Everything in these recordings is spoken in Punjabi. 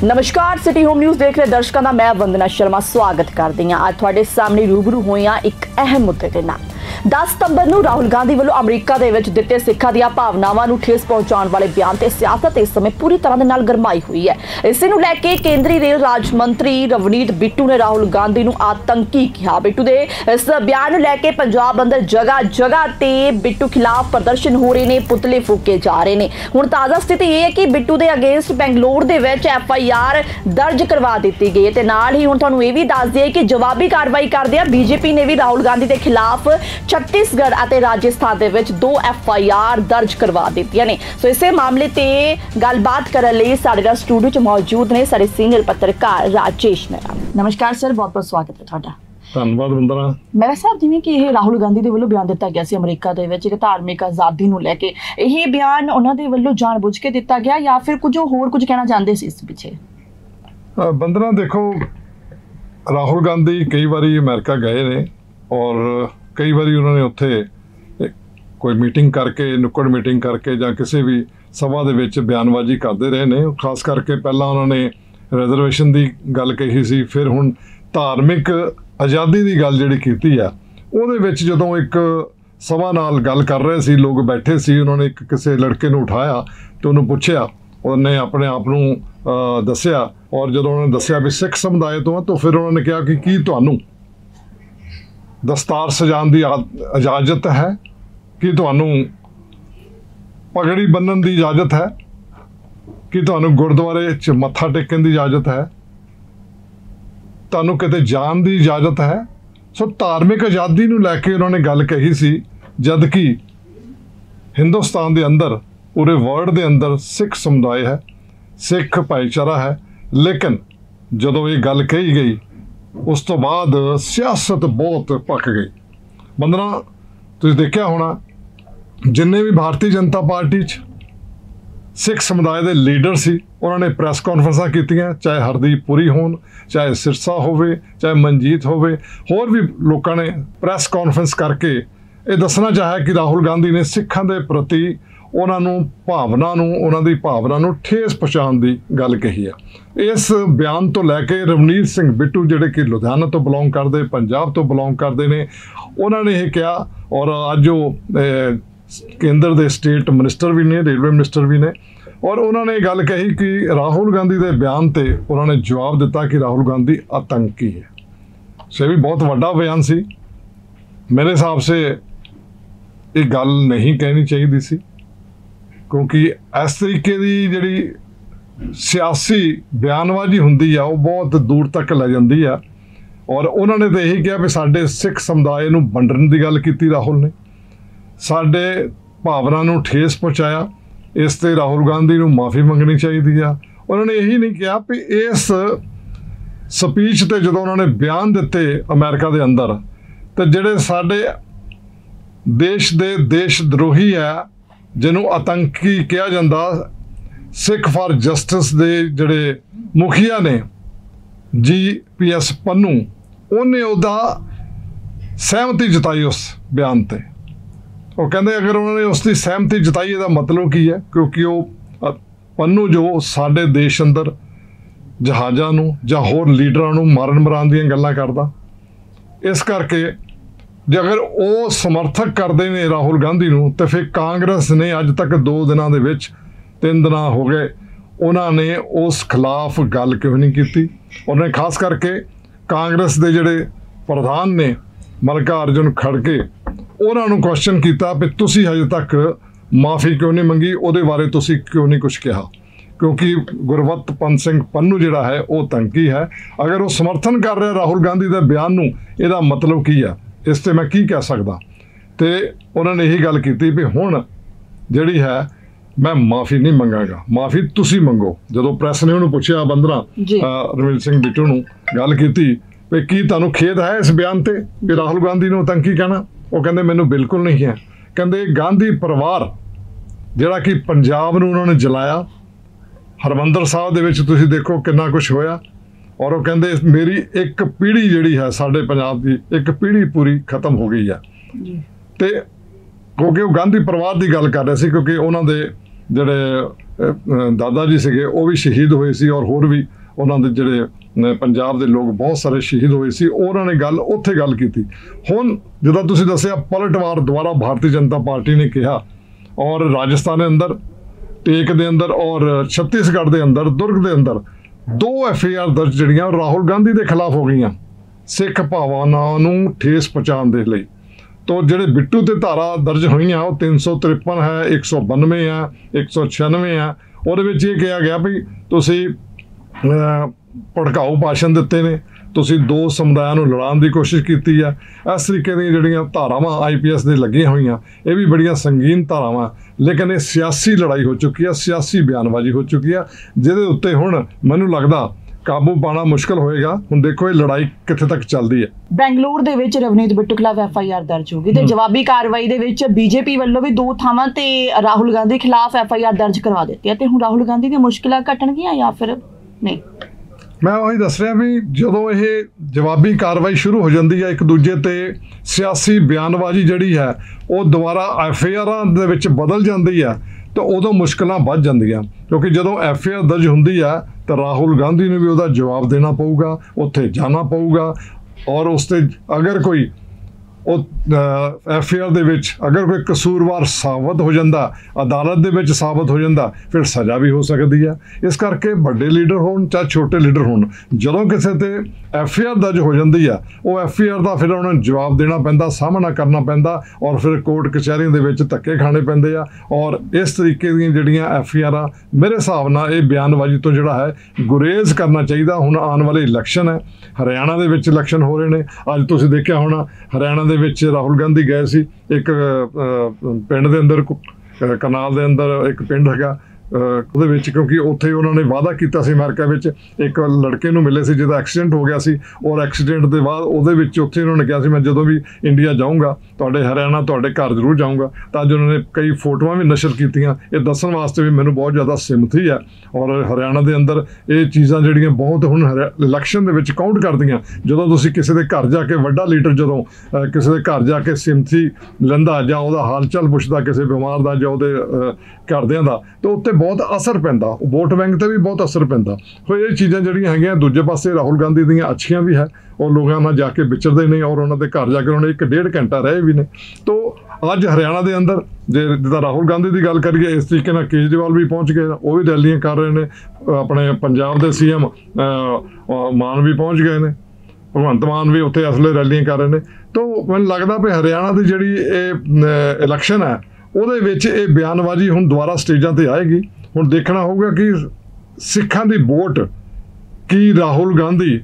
नमस्कार, सिटी होम न्यूज़ देख रहे दर्शकों का मैं वंदना शर्मा स्वागत करती हाँ। अज तुहाडे सामने रूबरू होई हाँ एक अहम मुद्दे के नाल। 10 सितंबर को राहुल गांधी वालों अमरीका दे विच दिते सिखां दी भावनावां नूं ठेस पहुंचाउण वाले बयान ते सियासत इस समय पूरी तरह दे नाल गरमाई हुई है। इसे नूं लैके केंद्रीय रेल राज्य मंत्री रवनीत बिट्टू ने राहुल गांधी नूं आतंकी कहा। बिट्टू दे इस बयान नूं लैके पंजाब अंदर जगह जगह ते बिट्टू खिलाफ प्रदर्शन हो रहे ने, पुतले फूके जा रहे ने। हुण ताज़ा स्थिति यह है कि बिट्टू दे अगेंस्ट बेंगलोर दे विच FIR दर्ज करवा दी गई है। नाल ही हुण तुहानूं इह वी दस दईए कि जवाबी कार्रवाई करदे बीजेपी ने भी राहुल गांधी के खिलाफ छत्तीसगढ़ और राजस्थान दे विच 2 FIR दर्ज करवा दित्तियां ने। सो इसे मामले ते गलबात करन लई साडे नाल स्टूडियो च मौजूद ने साडे सीनियर पत्रकार राजेश मेहरा। नमस्कार सर, बहुत बहुत स्वागत है तुहाडा। धन्यवाद वंदना। मेरा साहब, जिवें कि यह राहुल गांधी दे वल्लों बयान दिता गया सी अमरीका दे विच धार्मिक आज़ादी नूं लैके, यह बयान उन्हां दे वल्लों जानबुझ के दिता गया या फिर कुछ होर कुछ कहना चाहते सी इस पिछे? वंदना देखो, राहुल गांधी कई बारी अमेरिका गए ने और कई बारी उन्होंने उत्थे कोई मीटिंग करके, नुक्कड़ मीटिंग करके या किसी भी सभा दे विच बयानबाजी करते रहे ने। खास करके पहला उन्होंने रिजर्वेशन की गल कही सी, फिर हुण धार्मिक आज़ादी की गल जिहड़ी कीती आ, उहदे विच जदों एक सभा नाल गल कर रहे सी, लोग बैठे सी, उन्होंने एक किसी लड़के नूं उठाया तो उन्होंने पुछया, उन्हें अपने आप नूं दस्सिया और जो उन्होंने दस्सिया भी सिख समुदाय तो फिर उन्होंने कहा कि की तुहानूं दस्तार सजाण की इजाजत है, कि तुहानूं पगड़ी बन्नण की इजाजत है, कि तुहानूं गुरुद्वारे च मत्था टेकण की इजाजत है, तुहानूं किते जाण की इजाजत है। सो धार्मिक आज़ादी नूं लैके उन्होंने गल कही सी, जबकि हिंदुस्तान के अंदर पूरे वर्ल्ड के अंदर सिख समुदाय है, सिख भाईचारा है। लेकिन जदों ये गल कही गई उस तो बाद सियासत बहुत पक गई। वंदना, तुसीं देखिया होना, जिन्ने भी भारतीय जनता पार्टी सिख समुदाय के लीडर सी, उन्होंने प्रैस कॉन्फ्रेंसां कीतियां, चाहे हरदीप पुरी होन, चाहे सिरसा होवे, चाहे मनजीत होवे, होर भी लोगों ने प्रैस कॉन्फ्रेंस करके ये दसना चाहे कि राहुल गांधी ने सिखां के प्रति उन्होंने भावना नूं ठेस पहुँचाने की गल कही है। इस बयान तो लैके रवनीत सिंह बिट्टू जिहड़े कि लुधियाना तो बिलोंग करते, पंजाब तो बिलोंग करते हैं, उन्होंने ये कहा। और अज जो केंद्र के स्टेट मिनिस्टर भी ने, रेलवे मिनिस्टर भी ने, और उन्होंने गल कही कि राहुल गांधी के बयान ते उन्होंने जवाब दिता कि राहुल गांधी आतंकी है। सो भी बहुत वड्डा बयान सी। मेरे हिसाब से ये गल नहीं कहनी चाहिए सी, क्योंकि इस तरीके की जिहड़ी सियासी बयानबाजी हुंदी आ वो बहुत दूर तक ले जाती है। और उन्होंने तो यही कहा भी साडे सिख समुदाय नूं वंडण की गल की राहुल ने, साडे भावना नूं ठेस पहुँचाया, इस ते राहुल गांधी नूं माफ़ी मंगनी चाहिए आ। उन्होंने यही नहीं कहा भी इस स्पीच ते जदों उन्होंने बयान दिते अमेरिका के अंदर, तो जिहड़े साडे देश दे देशद्रोही है, जिन्हों आतंकी कहा जाता, सिख फॉर जस्टिस दे जिहड़े मुखिया ने GPS पन्नू, उन्हें उहदा सहमति जताई उस बयान ते। वो कहते अगर उन्होंने उसकी सहमति जताई इसका मतलब की है, क्योंकि वो पन्नू जो साडे देश अंदर जहाज़ां नूं जां होर लीडरां नूं मारन मरान दीयां गल्लां करदा। इस करके जे अगर वो समर्थक करते हैं राहुल गांधी नूं, तो फिर कांग्रेस ने अज तक 2 दिनों के विच 3 दिन हो गए, उन्होंने उस खिलाफ गल क्यों नहीं की। उन्होंने खास करके कांग्रेस के जिहड़े प्रधान ने मल्लिकार्जुन खड़गे, उन्होंने क्वेश्चन किया भी तुसी हजे तक माफ़ी क्यों नहीं मंगी, उहदे बारे तुसी क्यों नहीं कुछ कहा, क्योंकि गुरवत पंत सिंह पन्नू जिहड़ा है वो आतंकी है। अगर वो समर्थन कर रहा राहुल गांधी के बयान नूं, इहदा मतलब की है, इस ते मैं की कह सकदा। तो उन्होंने यही गल की भी हुण जिहड़ी है मैं माफ़ी नहीं मंगागा, माफ़ी तुसी मंगो। जदों प्रैस ने उन्होंने पूछा, बंदना रवनीत सिंह बिट्टू नूं गल की भी की तुहानूं खेद है इस बयान ते भी राहुल गांधी नूं आतंकी कहना, वो कहंदे मैनूं बिल्कुल नहीं है। कहंदे गांधी परिवार जिहड़ा कि पंजाब नूं उन्होंने जलाया, हरमंदर साहब दे विच तुसीं देखो कितना कुछ होया, और वो कहंदे मेरी एक पीढ़ी जिहड़ी है साडे पंजाब की, एक पीढ़ी पूरी खत्म हो गई है। तो क्योंकि वो गांधी परिवार की गल कर रहे थे, क्योंकि उन्होंने जिहड़े ਦਾਦਾ ਜੀ ਸੀਗੇ ਉਹ ਵੀ ਸ਼ਹੀਦ ਹੋਏ ਸੀ, ਔਰ ਹੋਰ ਵੀ ਉਹਨਾਂ ਦੇ ਜਿਹੜੇ ਪੰਜਾਬ ਦੇ ਲੋਕ ਬਹੁਤ ਸਾਰੇ ਸ਼ਹੀਦ ਹੋਏ ਸੀ। ਉਹਨਾਂ ਨੇ ਉੱਥੇ ਗੱਲ ਕੀਤੀ। ਹੁਣ ਜਦੋਂ ਤੁਸੀਂ ਦੱਸਿਆ ਪਲਟਵਾਰ ਦੁਆਰਾ ਭਾਰਤੀ ਜਨਤਾ ਪਾਰਟੀ ਨੇ ਕਿਹਾ, ਔਰ ਰਾਜਸਥਾਨ ਦੇ ਅੰਦਰ ਟੇਕ ਦੇ ਅੰਦਰ ਔਰ ਛੱਤੀਸਗੜ੍ਹ ਦੇ ਅੰਦਰ ਦੁਰਗ ਦੇ ਅੰਦਰ 2 FIR ਦਰਜ ਜਿਹੜੀਆਂ ਰਾਹੁਲ ਗਾਂਧੀ ਦੇ ਖਿਲਾਫ ਹੋ ਗਈਆਂ ਸਿੱਖ ਭਾਵਨਾਵਾਂ ਨੂੰ ਠੇਸ ਪਹੁੰਚਾਉਣ ਦੇ ਲਈ। ਤੋਂ ਜਿਹੜੇ ਬਿੱਟੂ ਤੇ ਧਾਰਾ ਦਰਜ ਹੋਈਆਂ ਉਹ 353 ਹੈ, 192 ਹੈ, 196 ਹੈ। ਉਹਦੇ ਵਿੱਚ ਇਹ ਕਿਹਾ ਗਿਆ ਵੀ ਤੁਸੀਂ ਭੜਕਾਊ ਭਾਸ਼ਣ ਦਿੱਤੇ ਨੇ, ਤੁਸੀਂ 2 ਸਮੁਦਾਇਆਂ ਨੂੰ ਲੜਾਉਣ ਦੀ ਕੋਸ਼ਿਸ਼ ਕੀਤੀ ਹੈ। ਇਸ ਤਰੀਕੇ ਦੀਆਂ ਜਿਹੜੀਆਂ ਧਾਰਾਵਾਂ IPS ਦੇ ਲੱਗੀਆਂ ਹੋਈਆਂ ਇਹ ਵੀ ਬੜੀਆਂ ਸੰਗੀਨ ਧਾਰਾਵਾਂ, ਲੇਕਿਨ ਇਹ ਸਿਆਸੀ ਲੜਾਈ ਹੋ ਚੁੱਕੀ ਹੈ, ਸਿਆਸੀ ਬਿਆਨਬਾਜ਼ੀ ਹੋ ਚੁੱਕੀ ਹੈ, ਜਿਹਦੇ ਉੱਤੇ ਹੁਣ ਮੈਨੂੰ ਲੱਗਦਾ ਕਾਬੂ ਪਾਣਾ ਮੁਸ਼ਕਲ ਹੋਏਗਾ। ਹੁਣ ਦੇਖੋ ਇਹ ਲੜਾਈ ਕਿੱਥੇ ਤੱਕ ਚੱਲਦੀ ਹੈ। ਬੈਂਗਲੌਰ ਦੇ ਵਿੱਚ ਰਵਨੀਤ ਬਿੱਟੂ ਖਿਲਾਫ FIR ਦਰਜ ਹੋ ਗਈ ਤੇ ਜਵਾਬੀ ਕਾਰਵਾਈ ਦੇ ਵਿੱਚ BJP ਵੱਲੋਂ ਵੀ 2 ਥਾਵਾਂ ਤੇ ਰਾਹੁਲ ਗਾਂਧੀ ਖਿਲਾਫ FIR ਦਰਜ ਕਰਵਾ ਦਿੱਤੀ ਹੈ। ਤੇ ਹੁਣ ਰਾਹੁਲ ਗਾਂਧੀ ਦੀਆਂ ਮੁਸ਼ਕਿਲਾਂ ਘਟਣਗੀਆਂ ਜਾਂ ਫਿਰ ਨਹੀਂ? ਮੈਂ ਉਹੀ ਦੱਸ ਰਿਹਾ ਵੀ ਜਦੋਂ ਇਹ ਜਵਾਬੀ ਕਾਰਵਾਈ ਸ਼ੁਰੂ ਹੋ ਜਾਂਦੀ ਹੈ ਇੱਕ ਦੂਜੇ ਤੇ, ਸਿਆਸੀ ਬਿਆਨਬਾਜ਼ੀ ਜਿਹੜੀ ਹੈ ਉਹ ਦੁਬਾਰਾ FIRਾਂ ਦੇ ਵਿੱਚ ਬਦਲ ਜਾਂਦੀ ਹੈ ਤਾਂ ਉਦੋਂ ਮੁਸ਼ਕਲਾਂ ਵੱਧ ਜਾਂਦੀਆਂ। ਕਿਉਂਕਿ ਜਦੋਂ FIR ਦਰਜ ਹੁੰਦੀ ਹੈ ਤਾਂ ਰਾਹੁਲ ਗਾਂਧੀ ਨੂੰ ਵੀ ਉਹਦਾ ਜਵਾਬ ਦੇਣਾ ਪਊਗਾ, ਉੱਥੇ ਜਾਣਾ ਪਊਗਾ, ਔਰ ਉਸ 'ਤੇ ਅਗਰ ਕੋਈ ਉਹ FIR ਦੇ ਵਿੱਚ ਅਗਰ ਕੋਈ ਕਸੂਰਵਾਰ ਸਾਬਤ ਹੋ ਜਾਂਦਾ, ਅਦਾਲਤ ਦੇ ਵਿੱਚ ਸਾਬਤ ਹੋ ਜਾਂਦਾ, ਫਿਰ ਸਜ਼ਾ ਵੀ ਹੋ ਸਕਦੀ ਹੈ। ਇਸ ਕਰਕੇ ਵੱਡੇ ਲੀਡਰ ਹੋਣ ਚਾਹੇ ਛੋਟੇ ਲੀਡਰ ਹੋਣ, ਜਦੋਂ ਕਿਸੇ ਤੇ FIR ਦਰਜ ਹੋ ਜਾਂਦੀ ਆ ਉਹ FIR ਦਾ ਫਿਰ ਉਹਨਾਂ ਨੂੰ ਜਵਾਬ ਦੇਣਾ ਪੈਂਦਾ, ਸਾਹਮਣਾ ਕਰਨਾ ਪੈਂਦਾ, ਔਰ ਫਿਰ ਕੋਰਟ ਕਚਹਿਰੀਆਂ ਦੇ ਵਿੱਚ ਧੱਕੇ ਖਾਣੇ ਪੈਂਦੇ ਆ। ਔਰ ਇਸ ਤਰੀਕੇ ਦੀਆਂ ਜਿਹੜੀਆਂ FIRਾਂ ਮੇਰੇ ਹਿਸਾਬ ਨਾਲ ਇਹ ਬਿਆਨਬਾਜ਼ੀ ਤੋਂ ਜਿਹੜਾ ਹੈ ਗੁਰੇਜ਼ ਕਰਨਾ ਚਾਹੀਦਾ। ਹੁਣ ਆਉਣ ਵਾਲੇ ਇਲੈਕਸ਼ਨ ਹੈ, ਹਰਿਆਣਾ ਦੇ ਵਿੱਚ ਇਲੈਕਸ਼ਨ ਹੋ ਰਹੇ ਨੇ। ਅੱਜ ਤੁਸੀਂ ਦੇਖਿਆ ਹੋਣਾ ਹਰਿਆਣਾ ਦੇ ਵਿੱਚ ਰਾਹੁਲ ਗਾਂਧੀ ਗਏ ਸੀ ਇੱਕ ਪਿੰਡ ਦੇ ਅੰਦਰ, ਕਰਨਾਲ ਦੇ ਅੰਦਰ ਇੱਕ ਪਿੰਡ ਹੈਗਾ, ਉਹਦੇ ਵਿੱਚ, ਕਿਉਂਕਿ ਉੱਥੇ ਉਹਨਾਂ ਨੇ ਵਾਅਦਾ ਕੀਤਾ ਸੀ ਅਮਰੀਕਾ ਵਿੱਚ, ਇੱਕ ਲੜਕੇ ਨੂੰ ਮਿਲੇ ਸੀ ਜਿਹਦਾ ਐਕਸੀਡੈਂਟ ਹੋ ਗਿਆ ਸੀ, ਔਰ ਐਕਸੀਡੈਂਟ ਦੇ ਬਾਅਦ ਉਹਦੇ ਵਿੱਚ ਉੱਥੇ ਉਹਨਾਂ ਨੇ ਕਿਹਾ ਸੀ ਮੈਂ ਜਦੋਂ ਵੀ ਇੰਡੀਆ ਜਾਊਂਗਾ ਤੁਹਾਡੇ ਹਰਿਆਣਾ ਤੁਹਾਡੇ ਘਰ ਜ਼ਰੂਰ ਜਾਊਂਗਾ। ਤਾਂ ਅੱਜ ਉਹਨਾਂ ਨੇ ਕਈ ਫੋਟੋਆਂ ਵੀ ਨਸ਼ਰ ਕੀਤੀਆਂ, ਇਹ ਦੱਸਣ ਵਾਸਤੇ ਵੀ ਮੈਨੂੰ ਬਹੁਤ ਜ਼ਿਆਦਾ ਸਿਮਤੀ ਹੈ। ਔਰ ਹਰਿਆਣਾ ਦੇ ਅੰਦਰ ਇਹ ਚੀਜ਼ਾਂ ਜਿਹੜੀਆਂ ਬਹੁਤ ਹੁਣ ਇਲੈਕਸ਼ਨ ਦੇ ਵਿੱਚ ਕਾਊਂਟ ਕਰਦੀਆਂ। ਜਦੋਂ ਤੁਸੀਂ ਕਿਸੇ ਦੇ ਘਰ ਜਾ ਕੇ, ਵੱਡਾ ਲੀਡਰ ਜਦੋਂ ਕਿਸੇ ਦੇ ਘਰ ਜਾ ਕੇ ਸਿਮਤੀ ਲੈਂਦਾ ਜਾਂ ਉਹਦਾ ਹਾਲ ਚਾਲ ਪੁੱਛਦਾ ਕਿਸੇ ਬਿਮਾਰ ਦਾ ਜਾਂ ਉਹਦੇ ਘਰਦਿਆਂ ਦਾ, ਤਾਂ ਉੱਤੇ ਬਹੁਤ ਅਸਰ ਪੈਂਦਾ, ਵੋਟ ਬੈਂਕ ਤੇ ਵੀ ਬਹੁਤ ਅਸਰ ਪੈਂਦਾ। ਸੋ ਇਹ ਚੀਜ਼ਾਂ ਜਿਹੜੀਆਂ ਹੈਗੀਆਂ, ਦੂਜੇ ਪਾਸੇ ਰਾਹੁਲ ਗਾਂਧੀ ਦੀਆਂ ਅੱਛੀਆਂ ਵੀ ਹੈ, ਉਹ ਲੋਕਾਂ ਨਾਲ ਜਾ ਕੇ ਵਿਚਰਦੇ ਨੇ, ਔਰ ਉਹਨਾਂ ਦੇ ਘਰ ਜਾ ਕੇ ਉਹਨਾਂ ਨੇ 1-1.5 ਘੰਟਾ ਰਹੇ ਵੀ ਨੇ। ਤੋ ਅੱਜ ਹਰਿਆਣਾ ਦੇ ਅੰਦਰ ਜੇ ਜਿੱਦਾਂ ਰਾਹੁਲ ਗਾਂਧੀ ਦੀ ਗੱਲ ਕਰੀਏ, ਇਸ ਤਰੀਕੇ ਨਾਲ ਕੇਜਰੀਵਾਲ ਵੀ ਪਹੁੰਚ ਗਏ, ਉਹ ਵੀ ਰੈਲੀਆਂ ਕਰ ਰਹੇ ਨੇ, ਆਪਣੇ ਪੰਜਾਬ ਦੇ CM ਮਾਨ ਵੀ ਪਹੁੰਚ ਗਏ ਨੇ, ਭਗਵੰਤ ਮਾਨ ਵੀ ਉੱਥੇ ਅਸਲੇ ਰੈਲੀਆਂ ਕਰ ਰਹੇ ਨੇ। ਤੋ ਮੈਨੂੰ ਲੱਗਦਾ ਵੀ ਹਰਿਆਣਾ ਦੀ ਜਿਹੜੀ ਇਹ ਇਲੈਕਸ਼ਨ ਹੈ ਉਹਦੇ ਵਿੱਚ ਇਹ ਬਿਆਨਬਾਜ਼ੀ ਹੁਣ ਦੁਬਾਰਾ ਸਟੇਜਾਂ ਤੇ ਆਏਗੀ। ਹੁਣ ਦੇਖਣਾ ਹੋਊਗਾ ਕਿ ਸਿੱਖਾਂ ਦੀ ਵੋਟ ਕੀ ਰਾਹੁਲ ਗਾਂਧੀ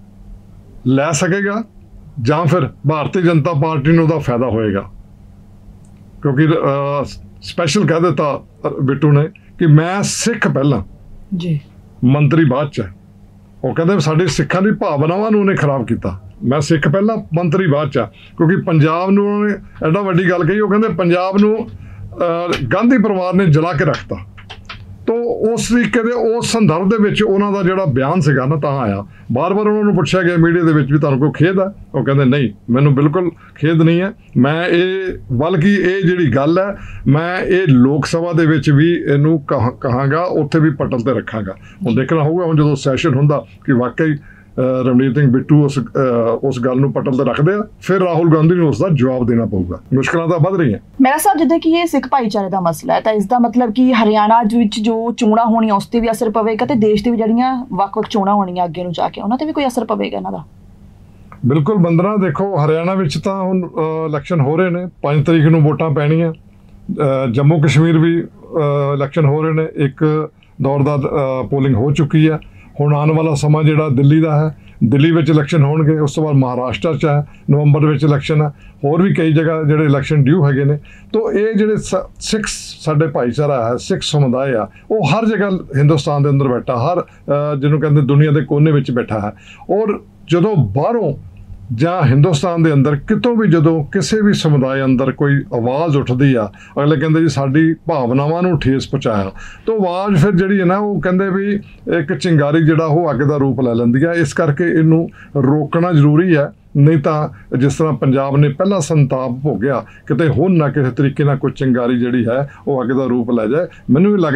ਲੈ ਸਕੇਗਾ ਜਾਂ ਫਿਰ ਭਾਰਤੀ ਜਨਤਾ ਪਾਰਟੀ ਨੂੰ ਉਹਦਾ ਫਾਇਦਾ ਹੋਏਗਾ। ਕਿਉਂਕਿ ਸਪੈਸ਼ਲ ਕਹਿ ਦਿੱਤਾ ਬਿੱਟੂ ਨੇ ਕਿ ਮੈਂ ਸਿੱਖ ਪਹਿਲਾਂ ਜੀ, ਮੰਤਰੀ ਬਾਅਦ 'ਚ। ਉਹ ਕਹਿੰਦੇ ਸਾਡੀ ਸਿੱਖਾਂ ਦੀ ਭਾਵਨਾਵਾਂ ਨੂੰ ਉਹਨੇ ਖਰਾਬ ਕੀਤਾ, ਮੈਂ ਸਿੱਖ ਪਹਿਲਾਂ ਮੰਤਰੀ ਬਾਅਦ 'ਚ। ਕਿਉਂਕਿ ਪੰਜਾਬ ਨੂੰ ਉਹਨੇ ਐਡਾ ਵੱਡੀ ਗੱਲ ਕਹੀ, ਉਹ ਕਹਿੰਦੇ ਪੰਜਾਬ ਨੂੰ ਗਾਂਧੀ ਪਰਿਵਾਰ ਨੇ ਜਲਾ ਕੇ ਰੱਖਤਾ। ਤੋ ਉਸ ਤਰੀਕੇ ਦੇ ਉਸ ਸੰਦਰਭ ਦੇ ਵਿੱਚ ਉਹਨਾਂ ਦਾ ਜਿਹੜਾ ਬਿਆਨ ਸੀਗਾ ਨਾ ਤਾਂ ਆਇਆ। ਬਾਰ-ਬਾਰ ਉਹਨਾਂ ਨੂੰ ਪੁੱਛਿਆ ਗਿਆ ਮੀਡੀਆ ਦੇ ਵਿੱਚ ਵੀ ਤੁਹਾਨੂੰ ਕੋਈ ਖੇਦ ਹੈ? ਉਹ ਕਹਿੰਦੇ ਨਹੀਂ, ਮੈਨੂੰ ਬਿਲਕੁਲ ਖੇਦ ਨਹੀਂ ਹੈ। ਮੈਂ ਬਲਕਿ ਇਹ ਜਿਹੜੀ ਗੱਲ ਹੈ ਮੈਂ ਇਹ ਲੋਕ ਸਭਾ ਦੇ ਵਿੱਚ ਵੀ ਇਹਨੂੰ ਕਹਾਂਗਾ, ਉੱਥੇ ਵੀ ਪਟਲ ਤੇ ਰੱਖਾਂਗਾ। ਹੁਣ ਦੇਖਣਾ ਹੋਊਗਾ ਹੁਣ ਜਦੋਂ ਸੈਸ਼ਨ ਹੁੰਦਾ ਕਿ ਵਾਕਈ ਰਵਨੀਤ ਸਿੰਘ ਬਿੱਟੂ ਉਸ ਗੱਲ ਨੂੰ ਪਟਲ ਤੇ ਰੱਖਦੇ ਆ, ਫਿਰ ਰਾਹੁਲ ਗਾਂਧੀ ਨੂੰ ਉਸ ਦਾ ਜਵਾਬ ਦੇਣਾ ਪਊਗਾ। ਮੁਸ਼ਕਲਾਂ ਤਾਂ ਵੱਧ ਰਹੀਆਂ। ਮੇਰਾ ਸਾਹਿਬ, ਜਿੱਦਾਂ ਕਿ ਇਹ ਸਿੱਖ ਭਾਈਚਾਰੇ ਦਾ ਮਸਲਾ ਹੈ ਤਾਂ ਇਸ ਦਾ ਮਤਲਬ ਕਿ ਹਰਿਆਣਾ ਵਿੱਚ ਜੋ ਚੋਣਾਂ ਹੋਣੀਆਂ ਉਸ ਤੇ ਵੀ ਅਸਰ ਪਵੇਗਾ ਤੇ ਦੇਸ਼ ਦੇ ਵੀ ਜਿਹੜੀਆਂ ਵੱਖ-ਵੱਖ ਚੋਣਾਂ ਹੋਣੀਆਂ ਅੱਗੇ ਨੂੰ ਜਾ ਕੇ ਉਹਨਾਂ ਤੇ ਵੀ ਕੋਈ ਅਸਰ ਪਵੇਗਾ ਇਹਨਾਂ ਦਾ? ਬਿਲਕੁਲ ਬੰਦਨਾ, ਦੇਖੋ ਹਰਿਆਣਾ ਵਿੱਚ ਤਾਂ ਹੁਣ ਇਲੈਕਸ਼ਨ ਹੋ ਰਹੇ ਨੇ, 5 ਤਰੀਕ ਨੂੰ ਵੋਟਾਂ ਪੈਣੀਆਂ। ਜੰਮੂ ਕਸ਼ਮੀਰ ਵੀ ਇਲੈਕਸ਼ਨ ਹੋ ਰਹੇ ਨੇ, ਇੱਕ ਦੌਰ ਦਾ ਪੋਲਿੰਗ ਹੋ ਚੁੱਕੀ ਹੈ। ਹੁਣ ਆਉਣ ਵਾਲਾ ਸਮਾਂ ਜਿਹੜਾ ਦਿੱਲੀ ਦਾ ਹੈ, ਦਿੱਲੀ ਵਿੱਚ ਇਲੈਕਸ਼ਨ ਹੋਣਗੇ। ਉਸ ਤੋਂ ਬਾਅਦ ਮਹਾਰਾਸ਼ਟਰ 'ਚ ਹੈ, ਨਵੰਬਰ ਵਿੱਚ ਇਲੈਕਸ਼ਨ ਹੈ। ਹੋਰ ਵੀ ਕਈ ਜਗ੍ਹਾ ਜਿਹੜੇ ਇਲੈਕਸ਼ਨ ਡਿਊ ਹੈਗੇ ਨੇ। ਤੋ ਇਹ ਜਿਹੜੇ ਸਿੱਖ ਸਾਡੇ ਭਾਈਚਾਰਾ ਹੈ, ਸਿੱਖ ਸਮੁਦਾਇ ਆ, ਉਹ ਹਰ ਜਗ੍ਹਾ ਹਿੰਦੁਸਤਾਨ ਦੇ ਅੰਦਰ ਬੈਠਾ, ਹਰ ਜਿਹਨੂੰ ਕਹਿੰਦੇ ਦੁਨੀਆ ਦੇ ਕੋਨੇ ਵਿੱਚ ਬੈਠਾ ਹੈ। ਔਰ ਜਦੋਂ ਬਾਹਰੋਂ ਜਾਂ ਹਿੰਦੁਸਤਾਨ ਦੇ ਅੰਦਰ ਕਿਤੋਂ ਵੀ ਜਦੋਂ ਕਿਸੇ ਵੀ ਸਮੁਦਾਇ ਅੰਦਰ ਕੋਈ ਆਵਾਜ਼ ਉੱਠਦੀ ਆ, ਅਗਲੇ ਕਹਿੰਦੇ ਜੀ ਸਾਡੀ ਭਾਵਨਾਵਾਂ ਨੂੰ ਠੇਸ ਪਹੁੰਚਾਇਆ, ਤਾਂ ਆਵਾਜ਼ ਫਿਰ ਜਿਹੜੀ ਹੈ ਨਾ ਉਹ ਕਹਿੰਦੇ ਵੀ ਇੱਕ ਚਿੰਗਾਰੀ ਜਿਹੜਾ ਉਹ ਅੱਗ ਦਾ ਰੂਪ ਲੈ ਲੈਂਦੀ ਆ। ਇਸ ਕਰਕੇ ਇਹਨੂੰ ਰੋਕਣਾ ਜ਼ਰੂਰੀ ਹੈ, ਨਹੀਂ ਤਾਂ ਜਿਸ ਤਰ੍ਹਾਂ ਪੰਜਾਬ ਨੇ ਪਹਿਲਾਂ ਸੰਤਾਪ ਹੋ ਗਿਆ, ਕਿਤੇ ਹੁਣ ਨਾ ਕਿਸੇ ਤਰੀਕੇ ਨਾਲ ਕੋਈ ਚਿੰਗਾਰੀ ਜਿਹੜੀ ਹੈ ਉਹ ਅੱਗ ਦਾ ਰੂਪ ਲੈ ਜਾਏ। ਮੈਨੂੰ ਵੀ ਲੱਗਦਾ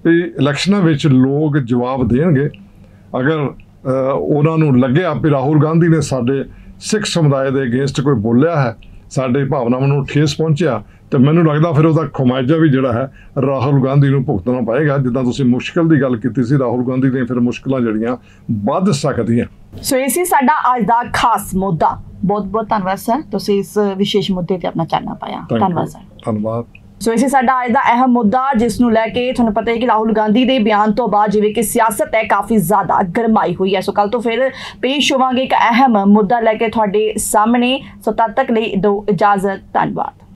ਵੀ ਇਲੈਕਸ਼ਨਾਂ ਵਿੱਚ ਲੋਕ ਜਵਾਬ ਦੇਣਗੇ। ਅਗਰ ਉਹਨਾਂ ਨੂੰ ਲੱਗਿਆ ਵੀ ਰਾਹੁਲ ਗਾਂਧੀ ਨੇ ਸਾਡੇ ਸਿੱਖ ਸਮੁਦਾਇ ਦੇ ਅਗੇਂਸਟ ਕੋਈ ਬੋਲਿਆ ਹੈ, ਸਾਡੇ ਭਾਵਨਾਵਾਂ ਨੂੰ ਠੇਸ ਪਹੁੰਚਿਆ, ਤੇ ਮੈਨੂੰ ਲੱਗਦਾ ਫਿਰ ਉਹਦਾ ਖਮਾਇਜਾ ਵੀ ਜਿਹੜਾ ਹੈ ਰਾਹੁਲ ਗਾਂਧੀ ਨੂੰ ਭੁਗਤਣਾ ਪਏਗਾ। ਜਿੱਦਾਂ ਤੁਸੀਂ ਮੁਸ਼ਕਿਲ ਦੀ ਗੱਲ ਕੀਤੀ ਸੀ, ਰਾਹੁਲ ਗਾਂਧੀ ਦੀਆਂ ਫਿਰ ਮੁਸ਼ਕਿਲਾਂ ਜਿਹੜੀਆਂ ਵੱਧ ਸਕਦੀਆਂ। ਸੋ ਇਹ ਸੀ ਸਾਡਾ ਅੱਜ ਦਾ ਖਾਸ ਮੁੱਦਾ। ਬਹੁਤ ਬਹੁਤ ਧੰਨਵਾਦ ਸਰ, ਤੁਸੀਂ ਇਸ ਵਿਸ਼ੇਸ਼ ਮੁੱਦੇ ਤੇ ਆਪਣਾ ਚਾਨਣਾ ਪਾਇਆ। ਧੰਨਵਾਦ ਸਰ। ਧੰਨਵਾਦ। ਸੋ ਇਹ ਸੀ ਸਾਡਾ ਅੱਜ ਦਾ ਅਹਿਮ ਮੁੱਦਾ, ਜਿਸ ਨੂੰ ਲੈ ਕੇ ਤੁਹਾਨੂੰ ਪਤਾ ਹੈ ਕਿ ਰਾਹੁਲ ਗਾਂਧੀ ਦੇ ਬਿਆਨ ਤੋਂ ਬਾਅਦ ਜਿਵੇਂ ਕਿ ਸਿਆਸਤ ਹੈ ਕਾਫੀ ਜ਼ਿਆਦਾ ਗਰਮਾਈ ਹੋਈ ਹੈ। ਸੋ ਕੱਲ ਤੋਂ ਫਿਰ ਪੇਸ਼ ਹੋਵਾਂਗੇ ਇੱਕ ਅਹਿਮ ਮੁੱਦਾ ਲੈ ਕੇ ਤੁਹਾਡੇ ਸਾਹਮਣੇ। ਸੋ ਤਦ ਤੱਕ ਲਈ ਦਿਓ ਇਜਾਜ਼ਤ। ਧੰਨਵਾਦ।